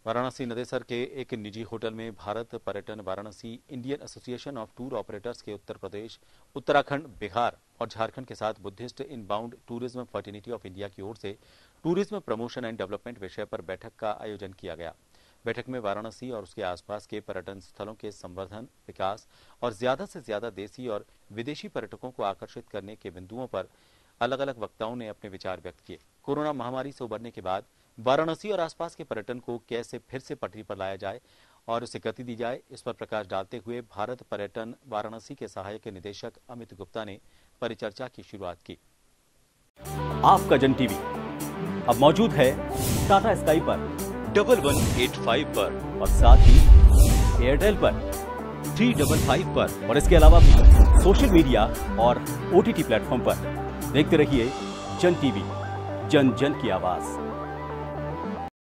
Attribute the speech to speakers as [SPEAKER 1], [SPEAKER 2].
[SPEAKER 1] वाराणसी नदेसर के एक निजी होटल में भारत पर्यटन Varanasi Indian association of tour operators के उत्तर प्रदेश, उत्तराखंड, बिहार और झारखंड के साथ Buddhist inbound tourism fraternity of India की ओर से टूरिज्म प्रमोशन एंड डेवलपमेंट विषय पर बैठक का आयोजन किया गया। बैठक में वाराणसी और उसके आसपास के पर्यटन स्थलों के संवर्धन, विकास और ज्यादा से ज्यादा देसी और विदेशी पर्यटकों को आकर्षित करने के बिंदुओं पर अलग अलग वक्ताओं ने अपने विचार व्यक्त किए। कोरोना महामारी से उबरने के बाद वाराणसी और आसपास के पर्यटन को कैसे फिर से पटरी पर लाया जाए और उसे गति दी जाए, इस पर प्रकाश डालते हुए भारत पर्यटन वाराणसी के सहायक निदेशक अमित गुप्ता ने परिचर्चा की शुरुआत की।
[SPEAKER 2] आपका जन टीवी अब मौजूद है टाटा स्काई पर
[SPEAKER 1] 1185 पर
[SPEAKER 2] और साथ ही एयरटेल पर 355 पर और इसके अलावा भी सोशल मीडिया और OTT प्लेटफॉर्म पर। देखते रहिए जन टीवी, जन जन की आवाज।